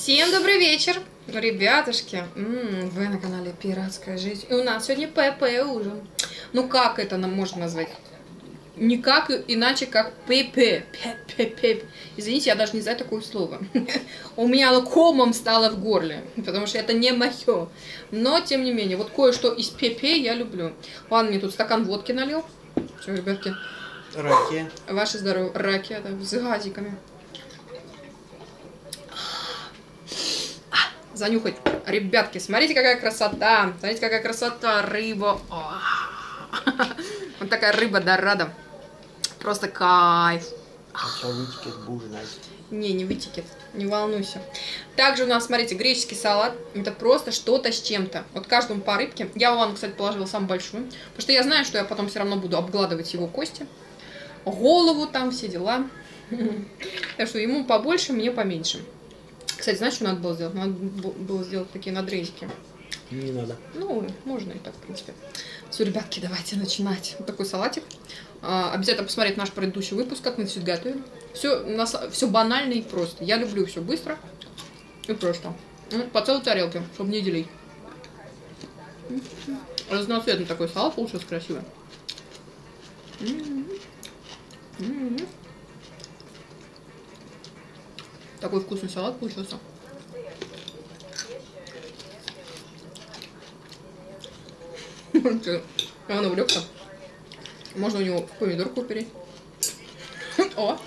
Всем добрый вечер, ребятушки. Вы на канале Пиратская жизнь. И у нас сегодня ПП ужин. Ну как это нам можно назвать? Никак иначе, как ПП. Извините, я даже не знаю такое слово. У меня комом стало в горле, потому что это не мое. Но, тем не менее, вот кое-что из ПП я люблю. Ладно, мне тут стакан водки налил. Все, ребятки. Раки. Ваше здоровье. Раки, это с газиками. Занюхать. Ребятки, смотрите, какая красота. Смотрите, какая красота. Рыба. Вот такая рыба дорада. Просто кайф. Сейчас вытекет, будешь знать. Не вытекет. Не волнуйся. Также у нас, смотрите, греческий салат. Это просто что-то с чем-то. Вот каждому по рыбке. Я Вану, кстати, положила самую большую. Потому что я знаю, что я потом все равно буду обгладывать его кости. Голову там, все дела. Так что ему побольше, мне поменьше. Кстати, знаешь, что надо было сделать? Надо было сделать такие надрезики. Не надо. Ну, можно и так, в принципе. Все, ребятки, давайте начинать. Вот такой салатик. Обязательно посмотреть наш предыдущий выпуск, как мы все готовим. Все банально и просто. Я люблю все быстро и просто. По целой тарелке, чтобы не делить. Разноцветный такой салат получился красивый. Такой вкусный салат получился. Он увлекся. Можно у него в помидорку упереть. О!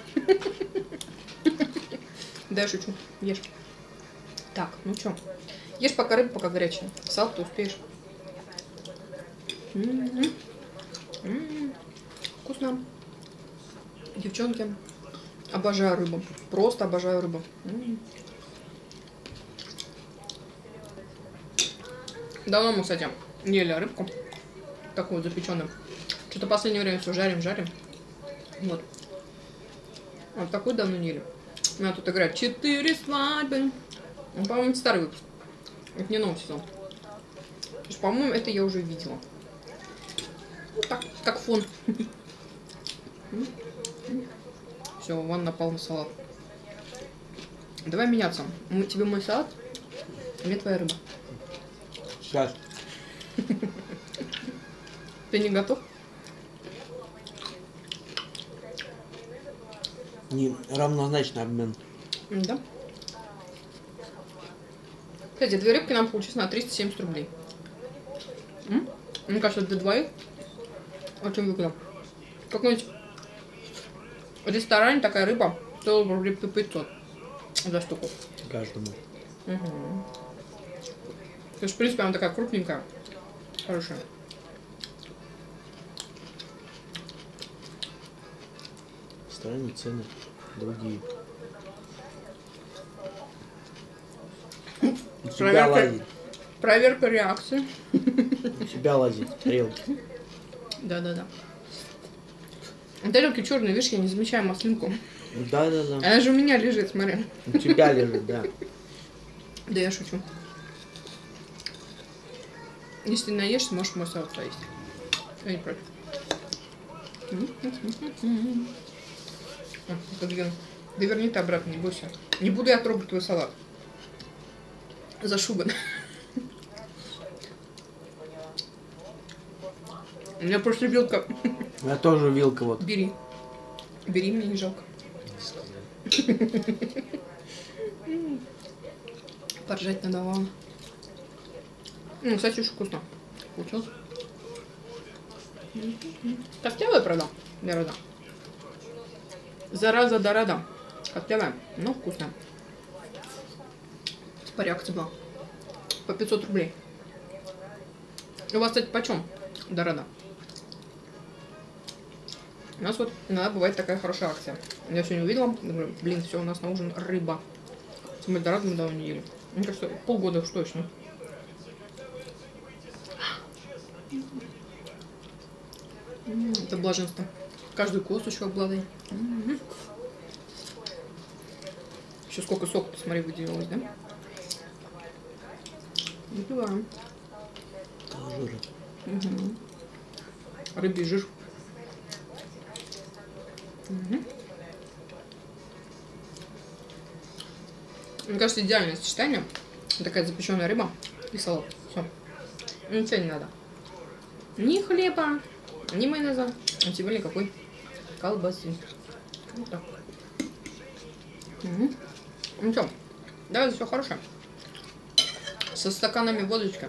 Да, я шучу. Ешь. Так, ну чё. Ешь пока рыба, пока горячая. Салат ты успеешь. Вкусно. Девчонки. Обожаю рыбу. Просто обожаю рыбу. Давно мы, кстати, ели рыбку. Такую запеченную. Что-то в последнее время все жарим. Вот. Вот такую давно не ели. У меня тут играет 4 свадьбы. Ну, по-моему, старый выпуск. Это не новый сезон. По-моему, это я уже видела. Ну, так, как фон. Все, Ван напал на салат. Давай меняться. Тебе мой салат, а мне твоя рыба. Сейчас. Ты не готов? Не равнозначный обмен. Да. Кстати, 2 рыбки нам получилось на 370 рублей. Мне кажется, для двоих очень выгодно. Какой-нибудь в ресторане такая рыба стоила рублей 500 за штуку. Каждому. То есть, в принципе, она такая крупненькая. Хорошая. В стране цены другие. У тебя лазит. Проверка реакции. У тебя лазит. Тарелки. Да. Тарелки черные, видишь, я не замечаю маслинку. Да. Она же у меня лежит, смотри. У тебя лежит, да. Да я шучу. Если наешься, можешь мой салат поесть. Я не против. Да верни ты обратно, не бойся. Не буду я трогать твой салат. Зашуган. У меня просто вилка. У меня тоже вилка вот. Бери. Бери, мне не жалко. Поржать надавала. Ну, кстати, очень вкусно получилось. Котлевая, правда, дорога. Зараза дорога. Котлевая, но вкусная. По реакции была. По 500 рублей. У вас, кстати, почем дорога? У нас вот иногда бывает такая хорошая акция. Я сегодня увидела, думаю, блин, все, у нас на ужин рыба. Мы дорогу мы давно не ели. Мне кажется, полгода уж точно. Это блаженство. Каждую косточку обладай. Еще сколько сока, посмотри, выделилось, да? Выпиваем. Рыбий жир. Мне кажется, идеальное сочетание. Такая запеченная рыба и салат. Все. Ничего не надо. Ни хлеба, ни майонеза, а тем более никакой колбасы. Вот так. Угу. Ну что, давай, все хорошее. Со стаканами водочки.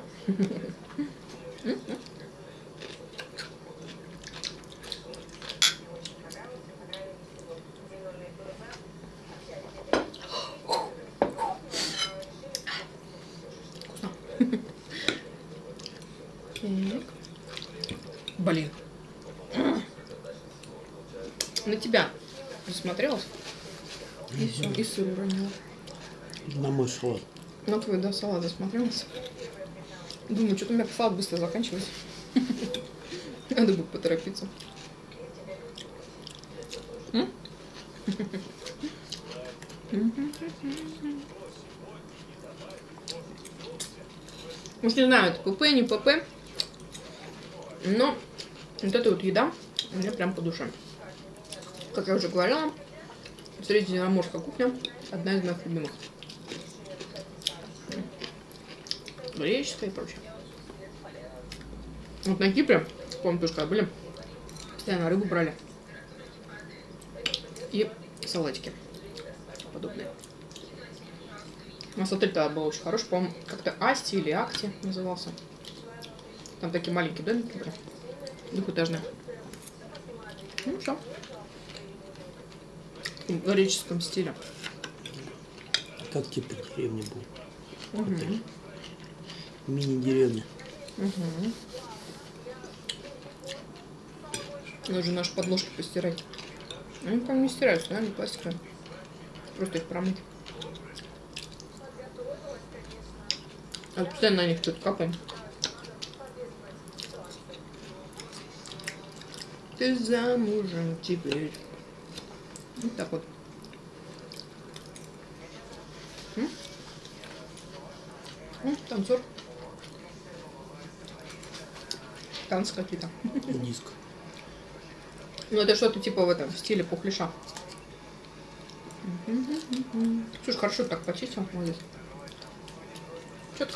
Блин. На тебя засмотрелась. И все, и сыр уронила. На мой салат. На твой, да, салат засмотрелась. Думаю, что-то у меня салат быстро заканчивается. Надо бы поторопиться. Уж не знаю, это ПП, не ПП. Но вот эта вот еда мне прям по душе. Как я уже говорила, средиземноморская кухня одна из моих любимых. Греческая и прочее. Вот на Кипре, помню, тоже когда были, постоянно рыбу брали. И салатики подобные. У нас отель тогда был очень хороший, по-моему, как-то Асти или Акти назывался. Там такие маленькие домики были, двухэтажные. Ну все. В греческом стиле. Как типа деревня был. Мини-деревня. Нужно наши подложки постирать. Они там не стираются, да, они пластиковые. Просто их промыть. А постоянно на них что-то капаем. Ты замужем теперь. Вот так вот. Танцор. Танцы какие-то. Диск. Ну это что-то типа в этом в стиле пухляша. Слушай, хорошо так почистил. Вот здесь. Четко.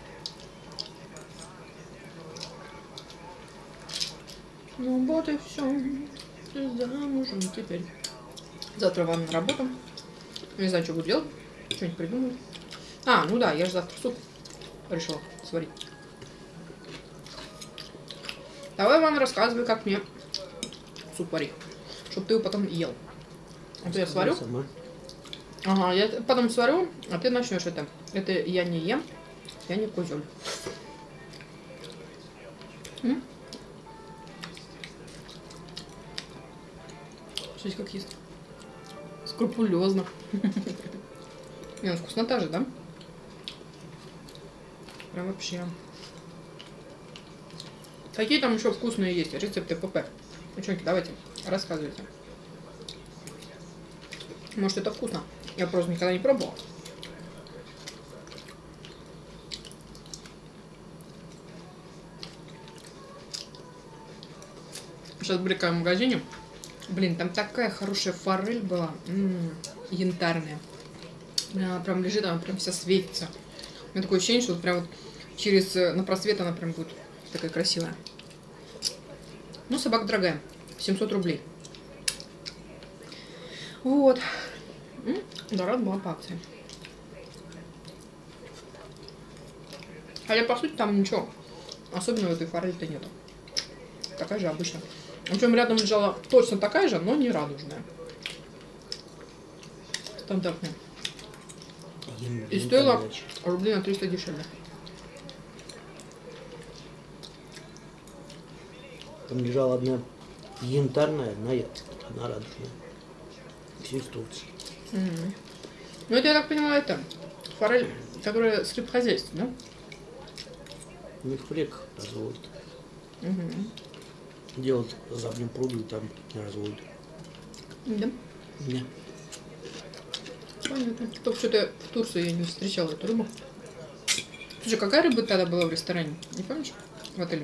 Ну вот и все. Ты замужем теперь. Завтра вам на работу. Не знаю, что буду делать. Что-нибудь придумаю. А, ну да, я же завтра суп решила сварить. Давай, Ван, рассказывай, как мне суп варить. Чтоб ты его потом ел. А то я сварю. Сама. Ага, я потом сварю, а ты начнешь это. Это я не ем, я не козел. Смотрите, как есть. Скрупулезно. Не, ну вкуснота же, да? Прям вообще. Какие там еще вкусные есть рецепты ПП? Девчонки, давайте, рассказывайте. Может, это вкусно? Я просто никогда не пробовала. Сейчас были в магазине. Блин, там такая хорошая форель была. Янтарная. Она прям лежит, она прям вся светится. У меня такое ощущение, что вот прям вот через на просвет она прям будет такая красивая. Ну, собака дорогая. 700 рублей. Вот. Дорога была по акции. Хотя, по сути, там ничего особенного в этой форели-то нету. Такая же обычная. Причем рядом лежала точно такая же, но не радужная. Стандартная. И стоила рублей на 300 дешевле. Там лежала одна янтарная, одна радужная. Все инструкции. Ну это, я так поняла, это форель, которая с рыбхозяйства, да? У них в реках разводят. Делают задним пруду и там разводят. Да? Да. Понятно. Только что-то в Турции я не встречала эту рыбу. Слушай, какая рыба тогда была в ресторане? Не помнишь? В отеле?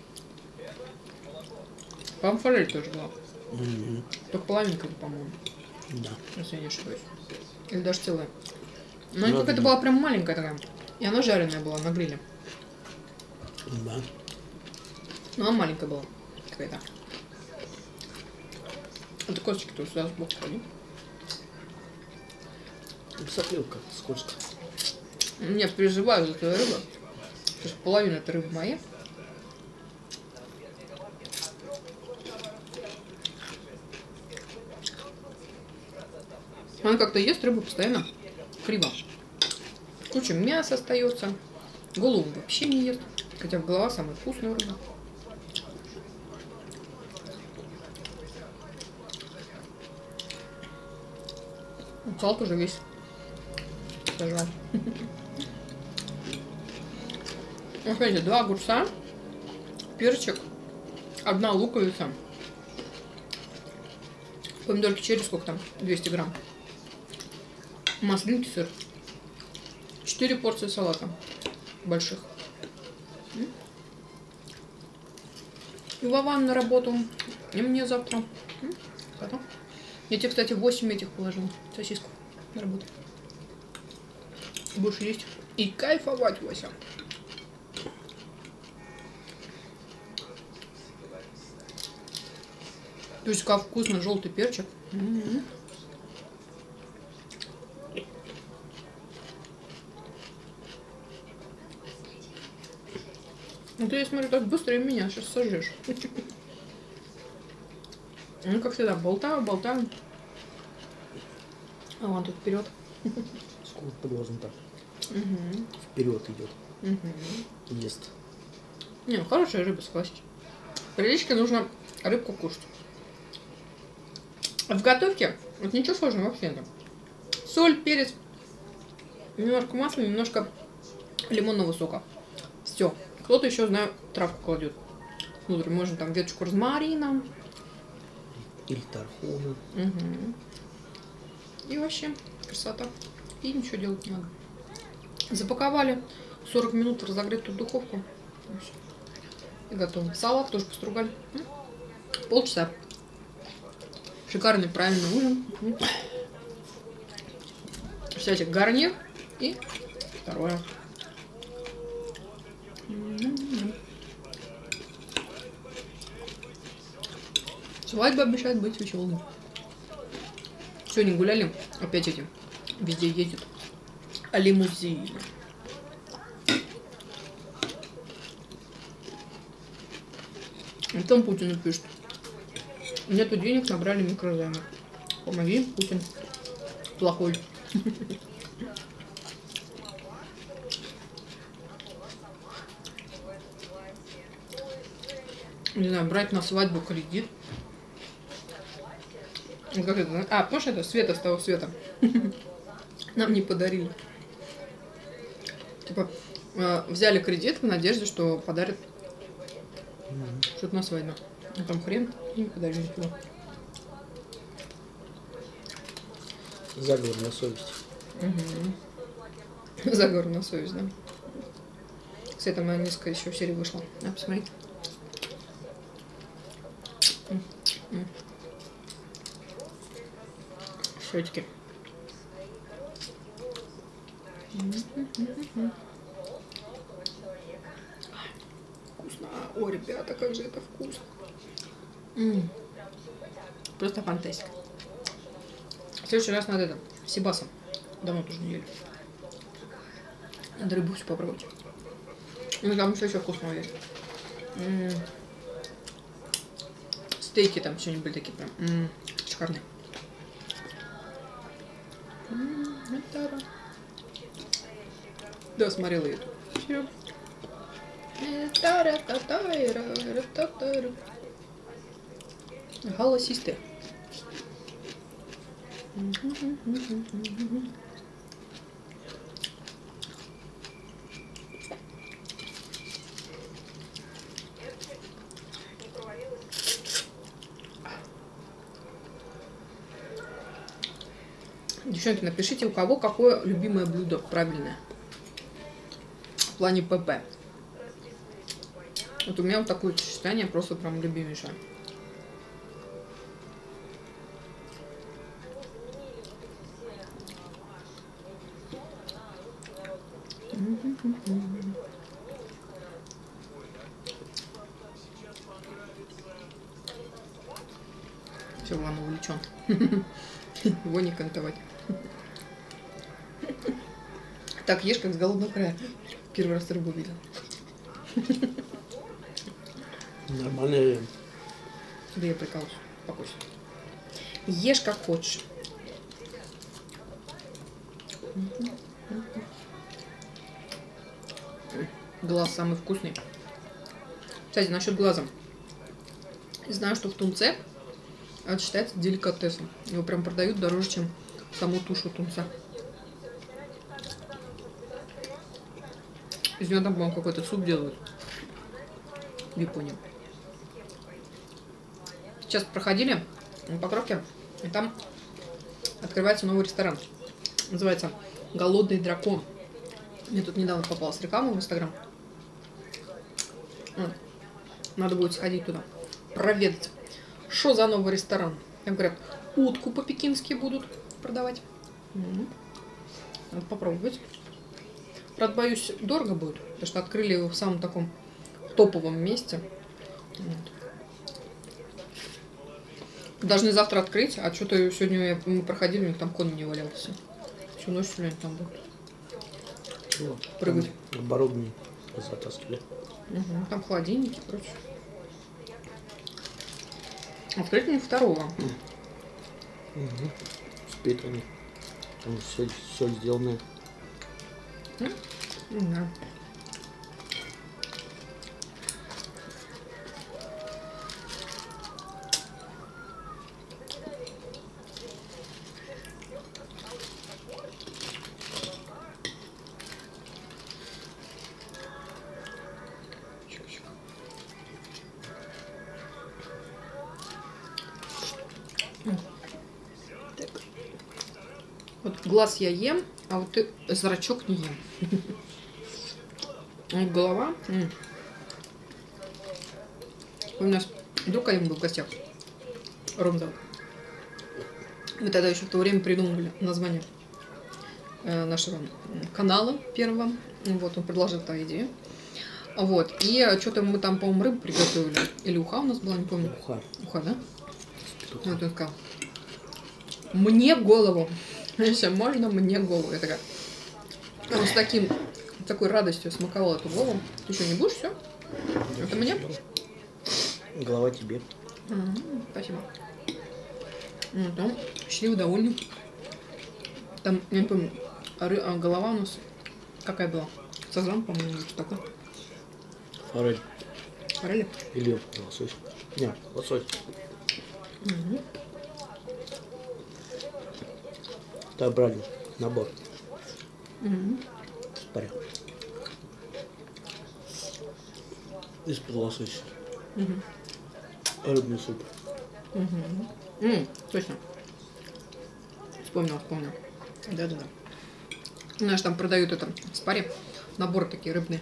По-моему, форель тоже была. Только половинка, по-моему. Да. Если я не ошибаюсь. Или даже целая. Но она какая-то была прям маленькая такая. И она жареная была на гриле. Да. Но она маленькая была. Какая-то. Это косточки-то сюда сбоку клади. Соплил как-то скользко. Я переживаю за твою рыбу. Потому что половина этой рыбы моя. Она как-то ест рыбу постоянно криво. Куча мяса остается. Голову вообще не ест. Хотя голова самая вкусная рыба. Салат уже весь сожрал. Вот смотрите, 2 огурца, перчик, 1 луковица, помидорки черри, сколько там, 200 грамм, маслинки, сыр, 4 порции салата больших. И Вован на работу, и мне завтра. Потом. Я тебе, кстати, 8 этих положила, сосиску на работу. Будешь есть и кайфовать, Вася. То есть как вкусно желтый перчик. Ну ты, я смотрю, так быстро и меня сейчас сожжешь. Ну, как всегда, болтаю. А вон тут вперед. Скрупулезно так. Вперед идет. Ест. Не, ну хорошая рыба, согласись. Приличке нужно рыбку кушать. А в готовке вот ничего сложного вообще нет. Соль, перец, немножко масла, немножко лимонного сока. Все. Кто-то еще, знаю, травку кладет. Внутрь можно там веточку розмарина. Или тархуна. И вообще красота. И ничего делать не надо. Запаковали. 40 минут в разогретую духовку. И готово. Салат тоже постругали. Полчаса. Шикарный, правильный ужин. Кстати, гарнир и второе. Свадьба обещает быть веселой. Сегодня гуляли, опять эти, везде едет. А лимузин. И там Путину пишет. Нету денег, набрали микрозаймы. Помоги, Путин. Плохой. Не знаю, брать на свадьбу кредит. Как это? А, помнишь это? Света с того света. Нам не подарили. Типа, взяли кредит в надежде, что подарят что-то на свадьбу. А там хрен, и не подарили ничего. Заговор на совесть. Заговор на совесть, да. Кстати, там несколько еще серий вышло. А, посмотри. Щечки. Вкусно. О, ребята, как же это вкусно. Просто фантастика. В следующий раз надо это, сибасом. Давно тоже не ели. Надо рыбу всю попробовать. Ну, там еще вкусного есть. Стейки там сегодня были такие прям шикарные. Да, смотрела эту. Все. Голосистые. Девчонки, напишите, у кого какое любимое блюдо правильное в плане ПП. Вот у меня вот такое сочетание просто прям любимейшее. Все, Влад увлечен. Его не кантовать. Так, ешь как с голодного края. Первый раз рыбу видел. Нормально. Да я прикалываюсь. Покушай. Ешь как хочешь. Глаз самый вкусный. Кстати, насчет глаза. Знаю, что в тунце это считается деликатесом. Его прям продают дороже, чем саму тушу тунца. Из него там, по-моему, какой-то суп делают. В Японии. Сейчас проходили на Покровке, и там открывается новый ресторан. Называется «Голодный дракон». Мне тут недавно попалась реклама в Инстаграм. Надо будет сходить туда, проведать. Что за новый ресторан? Там говорят, утку по-пекински будут продавать. Надо попробовать. Правда, боюсь, дорого будет, потому что открыли его в самом таком топовом месте. Вот. Должны завтра открыть, а что-то сегодня мы проходили, у них там кон не валялся. Всю ночь сегодня там будут прыгать. Оборудование затаскивали. Угу, там холодильники и прочее. Открыть мне второго. Угу. Спит они. Там все сделано. Да. Так. Вот глаз я ем, а вот зрачок не ем. Вот голова. У нас друг один был в гостях. Ромзал. Мы тогда еще в то время придумывали название нашего канала первого. Вот, он предложил эту идею. Вот. И что-то мы там, по-моему, рыбу приготовили. Или уха у нас была, не помню. Уха. Уха, да? Вот он сказал. Мне голову. Если можно, мне голову. Я такая. Он с такой радостью смаковал эту голову. Ты что, не будешь все? Это мне? Голова тебе. Спасибо. Там счастливо довольны. Там, я не помню, голова у нас какая была? Сазан, по-моему, что такое. Форель. Форели? Или лосось. Нет, лосось. Так брали набор. Паря. Из-под лосося. Рыбный суп. Точно. Вспомнил. Да. Знаешь, там продают это в спаре. Наборы такие рыбные.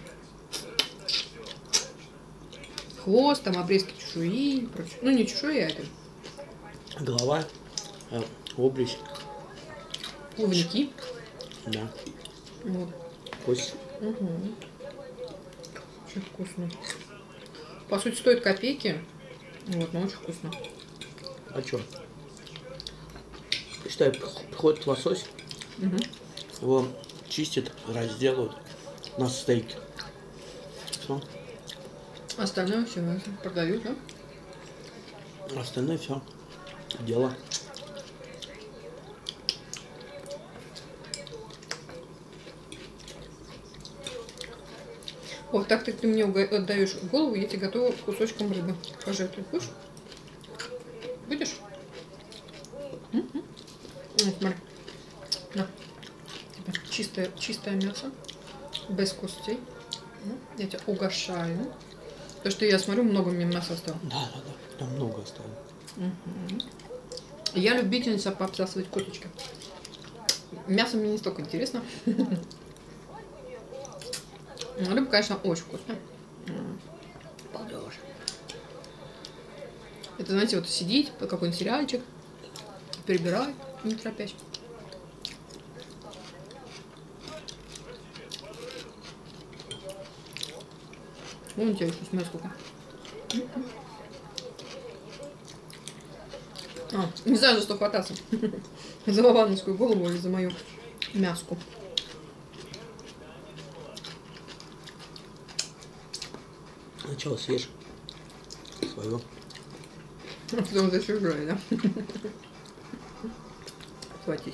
Хвост, там обрезки чешуи и прочее. Ну, не чешуи, а это. Голова, обрезь. Плавники. Да. Вот. Кость. Очень вкусно. По сути, стоит копейки. Вот, но очень вкусно. А чё? Считай, приходит лосось, его чистят, разделают на стейки. Все. Остальное все продают, да? Остальное все. Дело. Вот так ты мне отдаешь голову, я тебе готова кусочком рыбы. Пожертвуй. Будешь? Будешь? Смотри. На. Чистое мясо. Без костей. Я тебя угощаю. Потому что я смотрю, много мне мяса осталось. Да. Там много осталось. Я любительница пообсасывать косточки. Мясо мне не столько интересно. Рыба, конечно, очень вкусная. Это, знаете, вот сидеть под какой-нибудь сериальчик, перебирать, не торопясь. Вон у тебя еще смотри сколько. Не знаю, за что хвататься. За вовановскую голову или за мою мяску. Сначала съешь свое. Потом за чужое, да? Хватить.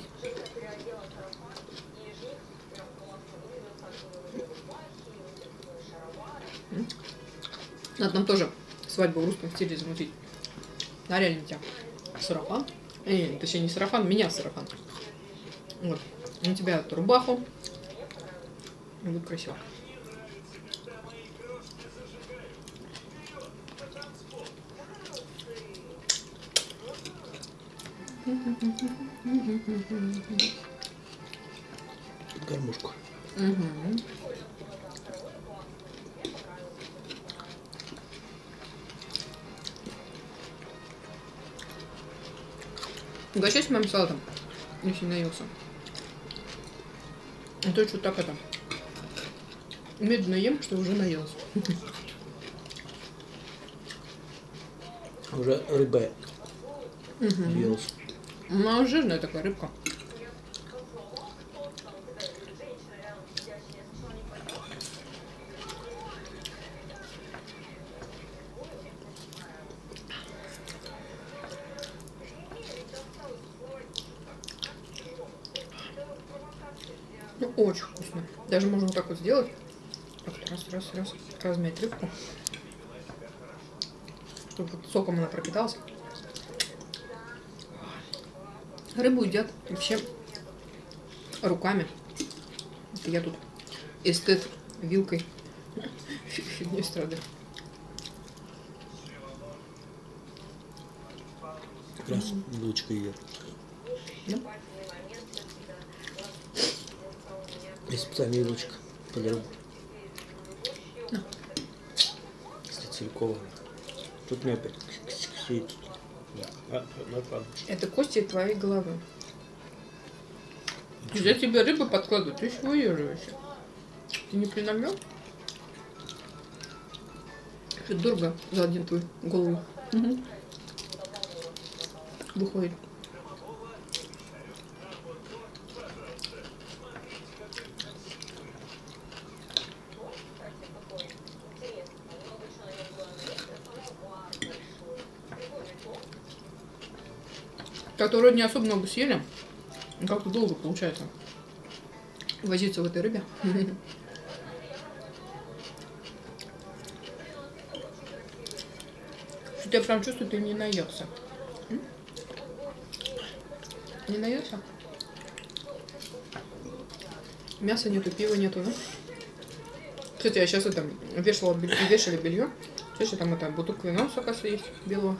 Надо нам тоже свадьбу в русском стиле замутить. На реально тебя сарафан. Точнее, не сарафан, меня сарафан. Вот. На тебя эту рубаху. И будет красиво. Гармошку. Угу. Угощайся моим салатом, если наелся. А то что так это медленно ем, что уже наелся. Уже рыба наелась. Она жирная такая рыбка. Ну, очень вкусно. Даже можно вот так вот сделать. Так, раз. Размять рыбку. Чтобы вот соком она пропиталась. Рыбу едят вообще руками. Это я тут эстет вилкой. Фигней страдаю. Как раз булочка едят. Да? Есть специальная вилочка под рыбу. Да. Целикова. Тут мне опять сидит. Да, Это кости твоей головы. Я тебе рыбы подкладываю, ты еще выеживаешься. Ты не принамёл? Это дорого за один твой голову. Угу. Выходит. Как-то вроде не особо много съели. Как-то долго получается возиться в этой рыбе. Что я прям чувствую, ты не наелся. Не наелся? Мяса нету, пива нету, да? Кстати, я сейчас это вешали белье. Слушай, там это бутылка вина, оказывается, есть белого.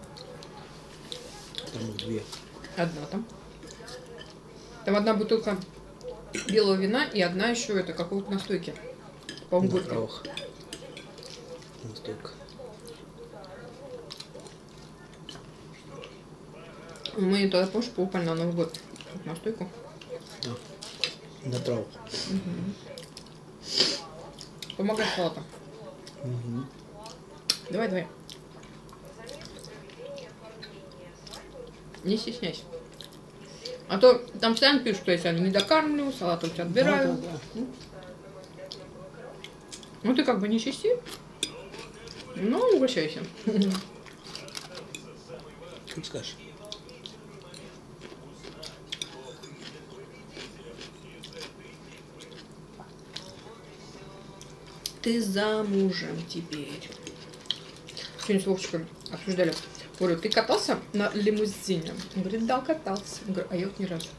Там две. Одна там. Там одна бутылка белого вина и одна еще это какого-то настойки. По-моему, горький. Настойка. Мы тогда, помнишь, поупали на Новый год настойку. Да. На траву. Угу. Помогай салатом. Угу. Давай. Не стесняйся. А то там постоянно пишут, что я тебя не докармливаю, салат у тебя отбираю. Да. Ну ты как бы не чисти. Ну, угощайся. Как скажешь. Ты замужем теперь. Сегодня с Вовчиком обсуждали. Говорю, ты катался на лимузине? Он говорит, да, катался. Я говорю, а я вот ни разу.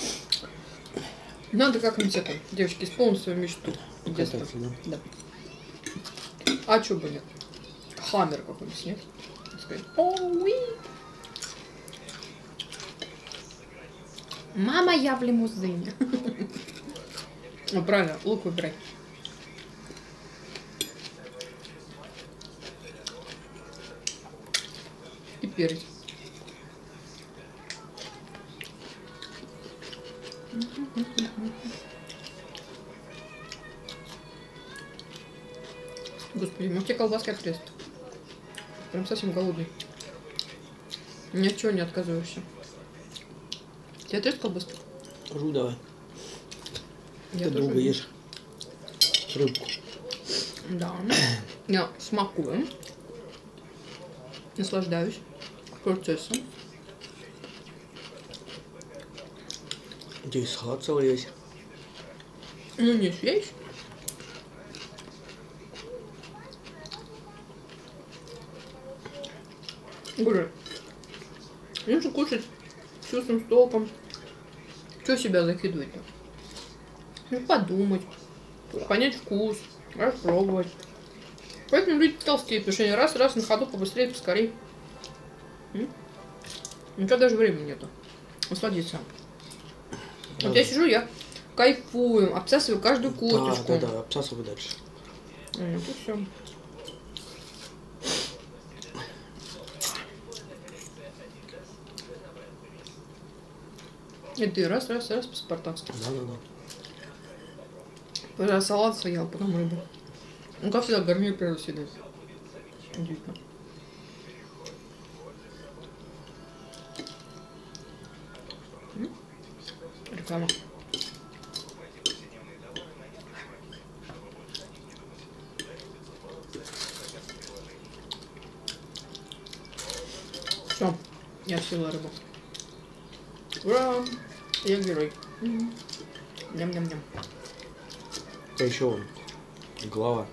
Надо как-нибудь это, девочки, исполнить свою мечту. Кататься, да? Да. А чё бы нет? Хаммер какой-нибудь снять. Сказать, оуи. Мама, я в лимузине. Ну, правильно, лук выбирай. И перец. Господи, может тебе колбаски отрезать? Прям совсем голодный. Ни от чего не отказываешься. Тебе отрезать колбаски? Жу давай. Я Ты тоже долго люблю. ешь рыбку. Да. Я смакую. Наслаждаюсь процессом. Здесь салат целый есть. Ну, не съесть. Боже, нужно кушать с чувством, с толком. Что себя закидывать-то? Ну, подумать, понять вкус, распробовать. Поэтому люди толстеют, потому что они раз на ходу побыстрее, поскорее. Ничего даже времени нету. Насладиться. Да. Вот я сижу, я кайфую, обсасываю каждую косточку. Да, обсасывай дальше. Вот и все. И ты раз по-спартански. Да. Когда салат съел, потом рыбу. Ну, как всегда, гарнир первый съедает. Удивительно. Реклама. Все, я съела рыбу. Ура! Я герой. Ням-ням-ням. А еще голова.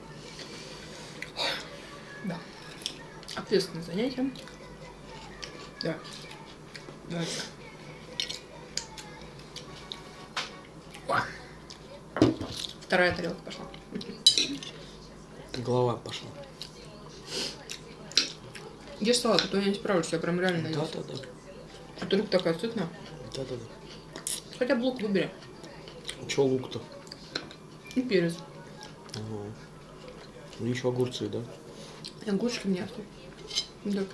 Да. Ответственное занятие. Да. Давайте. Вторая тарелка пошла. Голова пошла. Ешь салат, а то я не справлюсь, я прям реально Да. наелась. А то рыба такая сытная. Да. Хотя бы лук выбери. Че лук-то? И перец. Ага. И еще огурцы, да? И огурчики мне оставь. Да.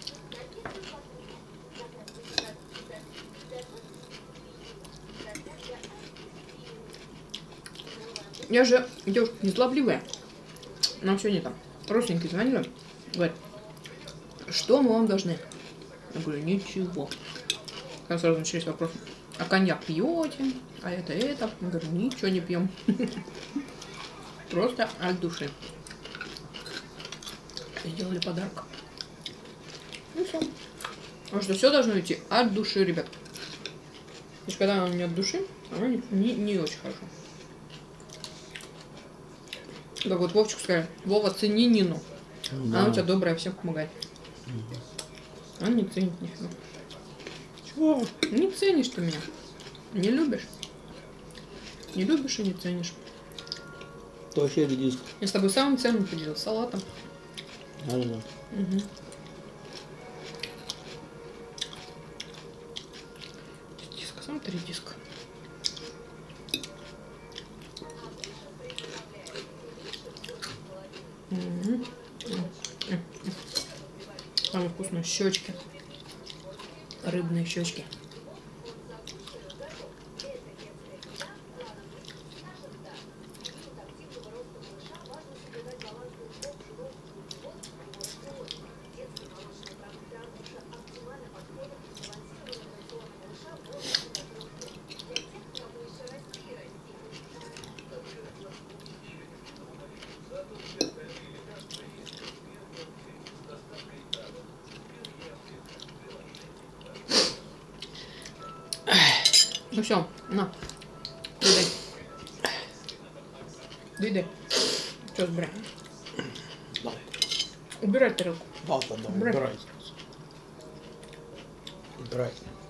Я же девушка незлобливая. Нам сегодня там родственники звонили. Говорят, что мы вам должны? Я говорю, ничего. Там сразу начались вопросы. А коньяк пьете? А это? Я говорю, ничего не пьем. Просто от души. Сделали подарок. Ну все. Потому что все должно идти от души, ребят. Потому что когда оно не от души, оно не очень хорошо. Как вот Вовчик сказал, Вова, цени Нину. Да. Она у тебя добрая, всем помогает. Она не ценит нифига. Чего? Не ценишь ты меня. Не любишь. Не любишь и не ценишь. Ты вообще редиска. Я с тобой самым ценным поделилась, салатом. Да. Угу. Редиска, сам-то редиска. Самые вкусные щечки. Рыбные щечки. Ну все, на. Доедай. Что сбрать? Да. Убирай тарелку. Да. Убирай. Убирай.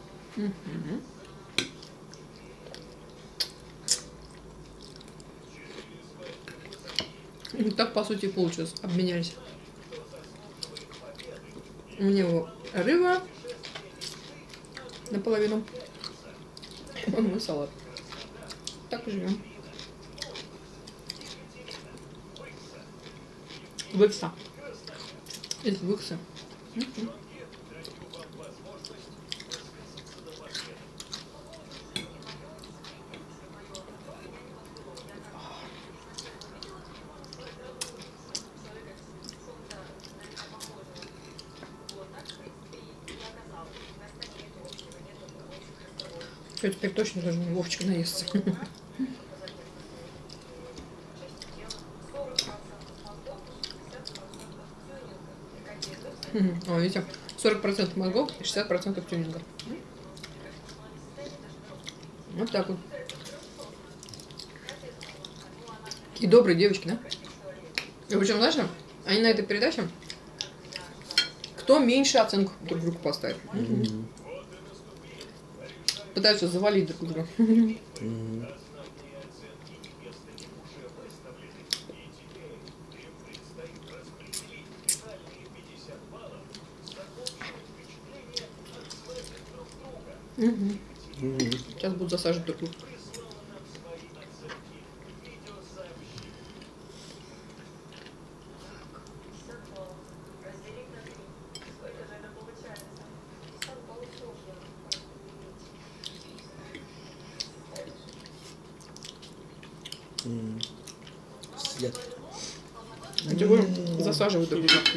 И так, по сути, получилось. Обменялись. У него рыба наполовину. А мой салат. Так и живем. Выкса. Из выкса. Все, теперь точно должен Вовчик наесться. О, видите, 40% мозгов и 60% тюнинга. Вот так вот. Какие добрые девочки, да? И причем, знаешь, они на этой передаче, кто меньше оценку друг другу поставит. Пытаются завалить друг друга. Сейчас будут засаживать друг друга. Сидят. Засаживают друг друга.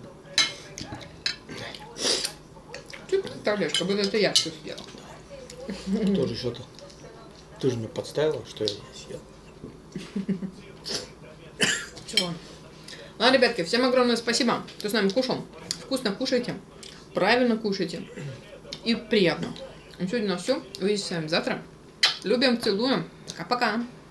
Ты представляешь, как будто это я все съела. Тоже что-то. Ты же мне подставила, что я съел. Чего? Ладно, ребятки, всем огромное спасибо, кто с нами кушал. Вкусно кушайте, правильно кушайте и приятно. На сегодня у нас все. Увидимся с вами завтра. Любим, целуем. Пока-пока.